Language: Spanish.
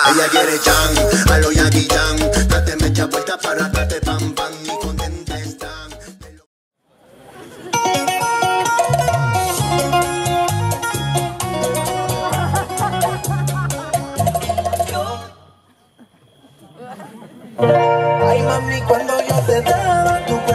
Ella quiere chan, a lo Jackie Chan. Date mecha vuelta para darte pam pam y contenta están. Ay mami, cuando yo te daba tu